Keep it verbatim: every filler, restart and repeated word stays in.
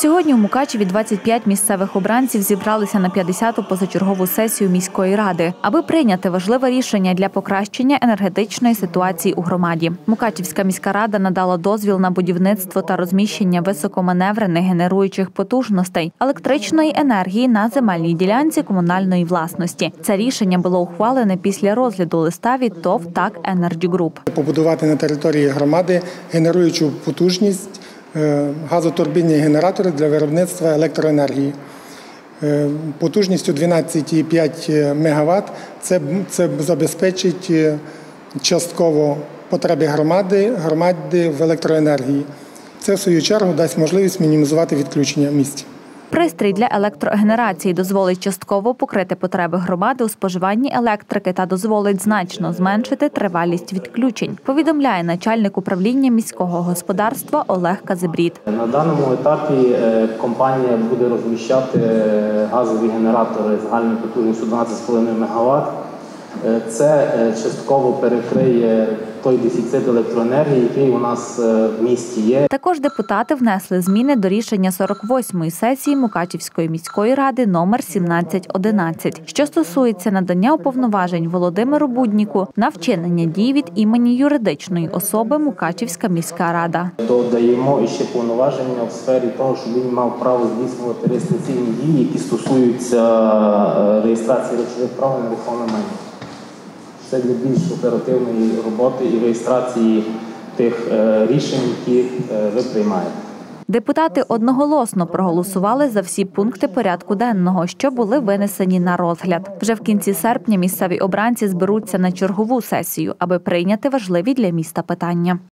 Сьогодні у Мукачеві двадцять п'ять місцевих обранців зібралися на п'ятдесяту позачергову сесію міської ради, аби прийняти важливе рішення для покращення енергетичної ситуації у громаді. Мукачевська міська рада надала дозвіл на будівництво та розміщення високоманеврених генеруючих потужностей електричної енергії на земельній ділянці комунальної власності. Це рішення було ухвалене після розгляду листа від ТОВ «ТАК Енерджі Груп». Побудувати на території громади генеруючу потужність газотурбінні генератори для виробництва електроенергії. Потужністю дванадцять цілих п'ять мегаватт це, це забезпечить частково потреби громади, громади в електроенергії. Це, в свою чергу, дасть можливість мінімізувати відключення в місті. Пристрій для електрогенерації дозволить частково покрити потреби громади у споживанні електрики та дозволить значно зменшити тривалість відключень, повідомляє начальник управління міського господарства Олег Казибрід. На даному етапі компанія буде розміщати газові генератори загальною потужністю дванадцять цілих п'ять мегаватт. Це частково перекриє той дефіцит електроенергії, який у нас в місті є. Також депутати внесли зміни до рішення сорок восьмої сесії Мукачевської міської ради номер сімнадцять одинадцять, що стосується надання уповноважень Володимиру Будніку на вчинення дій від імені юридичної особи Мукачевська міська рада. Додаємо іще повноваження в сфері того, щоб він мав право здійснювати реєстраційні дії, які стосуються реєстрації речових прав на нерухоме майно. Це для більш оперативної роботи і реєстрації тих рішень, які ви приймаєте. Депутати одноголосно проголосували за всі пункти порядку денного, що були винесені на розгляд. Вже в кінці серпня місцеві обранці зберуться на чергову сесію, аби прийняти важливі для міста питання.